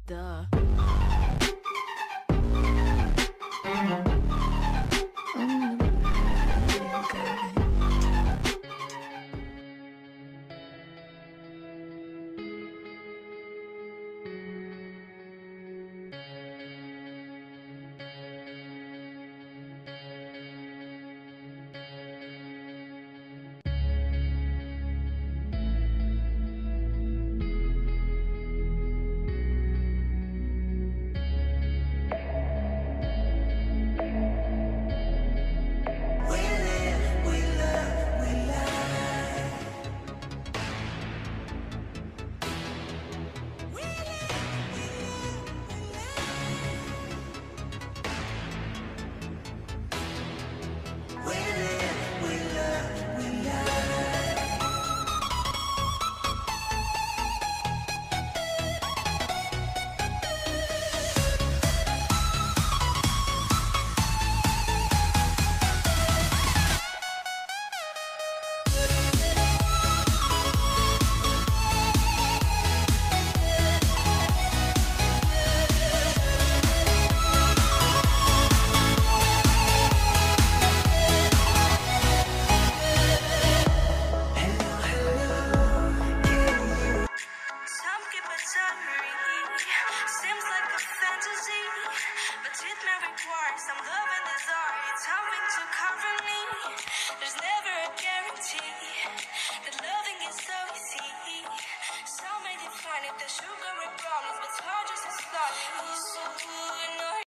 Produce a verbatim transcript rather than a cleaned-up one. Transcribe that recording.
Duh. Some keep it summary, seems like a fantasy, but it may require some love and desire. It's something to cover me. There's never a guarantee that loving is so easy. Some may define it as sugar and promise, but it's hard just as slowly. So good, no.